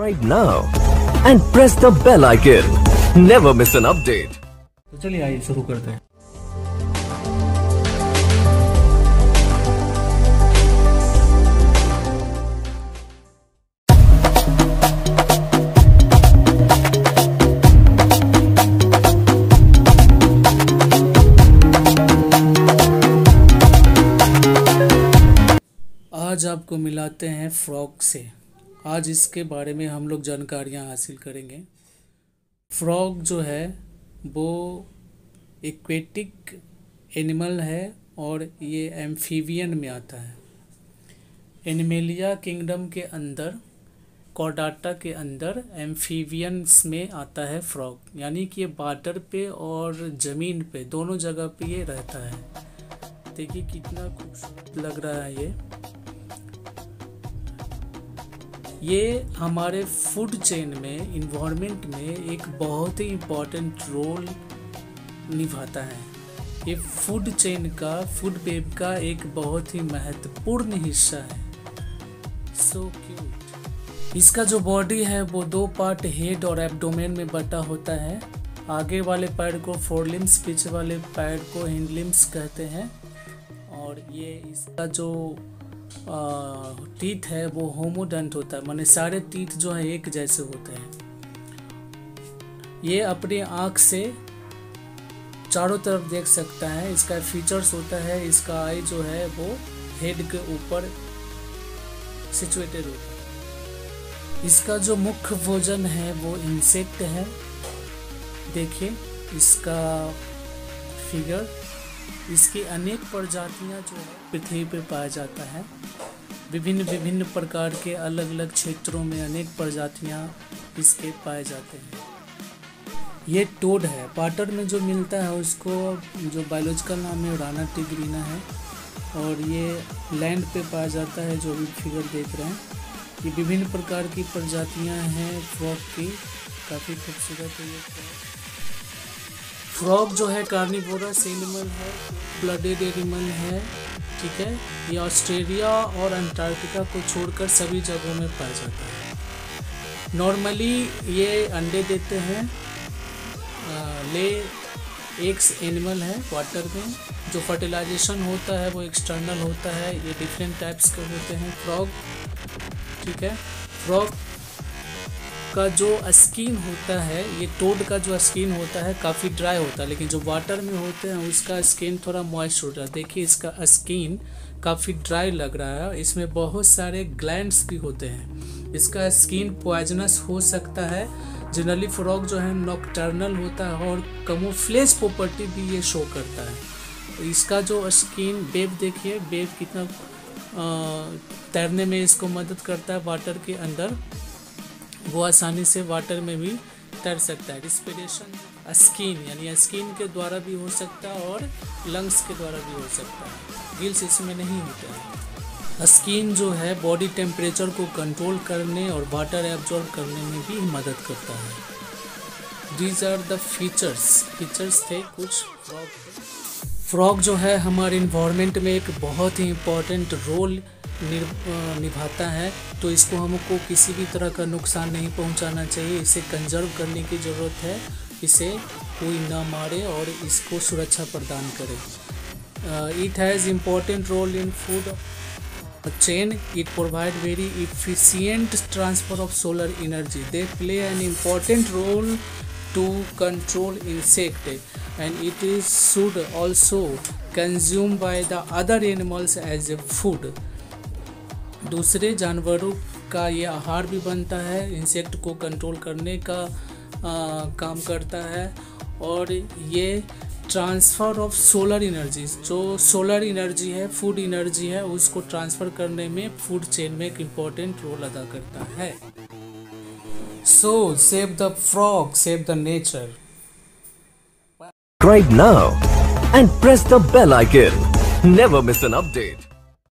Subscribe now and press the bell icon. Never miss an update. तो चलिए आइए शुरू करते हैं। आज आपको मिलाते हैं फ्रॉग से। आज इसके बारे में हम लोग जानकारियाँ हासिल करेंगे। फ्रॉग जो है वो एक्वेटिक एनिमल है और ये एम्फीबियन में आता है। एनिमेलिया किंगडम के अंदर कॉर्डाटा के अंदर एम्फीबियंस में आता है फ्रॉग, यानी कि ये वाटर पे और ज़मीन पे दोनों जगह पे ये रहता है। देखिए कितना खूबसूरत लग रहा है। ये हमारे फूड चेन में, इन्वायरमेंट में एक बहुत ही इम्पॉर्टेंट रोल निभाता है। ये फूड चेन का, फूड वेब का एक बहुत ही महत्वपूर्ण हिस्सा है। So cute. इसका जो बॉडी है वो दो पार्ट हेड और एब्डोमेन में बटा होता है। आगे वाले पैर को फोरलिम्स, पीछे वाले पैर को हिंडलिम्स कहते हैं। और ये इसका जो टीथ है वो होमोडेंट होता है, माने सारे टीथ जो है एक जैसे होते हैं। ये अपने आँख से चारों तरफ देख सकता है। इसका फीचर्स होता है, इसका आई जो है वो हेड के ऊपर सिचुएटेड होता है। इसका जो मुख्य भोजन है वो इंसेक्ट है। देखिए इसका फिगर। इसकी अनेक प्रजातियां जो है पृथ्वी पे पाया जाता है। विभिन्न प्रकार के अलग अलग क्षेत्रों में अनेक प्रजातियां इसके पाए जाते हैं। ये टोड है, वाटर में जो मिलता है उसको जो बायोलॉजिकल नाम है राना टिग्रीना है, और ये लैंड पे पाया जाता है। जो भी फिगर देख रहे हैं ये विभिन्न प्रकार की प्रजातियां हैं फ्रॉग की। काफ़ी खूबसूरत है ये फ्रॉग जो है कार्निवोरस एनिमल है, ब्लडेड एनिमल है। ठीक है, ये ऑस्ट्रेलिया और अंटार्कटिका को छोड़कर सभी जगहों में पाया जाता है। नॉर्मली ये अंडे देते हैं। ले एग्स एनिमल है वाटर में। जो फर्टिलाइजेशन होता है वो एक्सटर्नल होता है। ये डिफरेंट टाइप्स के होते हैं फ्रॉग। ठीक है, फ्रॉग का जो स्किन होता है, ये टोड का जो स्किन होता है काफ़ी ड्राई होता है, लेकिन जो वाटर में होते हैं उसका स्किन थोड़ा मॉइस्ट होता है। देखिए इसका स्किन काफ़ी ड्राई लग रहा है। इसमें बहुत सारे ग्लैंड्स भी होते हैं। इसका स्किन पॉइजनस हो सकता है। जनरली फ्रॉग जो है नॉकटर्नल होता है और कैमोफ्लेज प्रॉपर्टी भी ये शो करता है। इसका जो स्किन वेब देखिए, वेब कितना तैरने में इसको मदद करता है वाटर के अंदर। वो आसानी से वाटर में भी तैर सकता है। रिस्पिरेशन स्किन, यानी स्किन के द्वारा भी हो सकता है और लंग्स के द्वारा भी हो सकता है। गिल्स इसमें नहीं होते हैं। स्किन जो है बॉडी टेम्परेचर को कंट्रोल करने और वाटर एब्जॉर्ब करने में भी मदद करता है। दीज आर द फीचर्स थे कुछ फ्रॉग जो है हमारे इन्वायरमेंट में एक बहुत ही इम्पोर्टेंट रोल निभाता है। तो इसको हमको किसी भी तरह का नुकसान नहीं पहुंचाना चाहिए। इसे कंजर्व करने की ज़रूरत है। इसे कोई ना मारे और इसको सुरक्षा प्रदान करे। It has important role in food chain. It provide very efficient transfer of solar energy. They play an important role to control insect and it is should also consume by the other animals as a food. दूसरे जानवरों का ये आहार भी बनता है। Insect को control करने का काम करता है। और ये ट्रांसफ़र ऑफ सोलर एनर्जी, जो सोलर एनर्जी है, फूड एनर्जी है, उसको ट्रांसफ़र करने में फूड चेन में एक इम्पोर्टेंट रोल अदा करता है। So save the frog, save the nature. Subscribe now and press the bell icon. Never miss an update.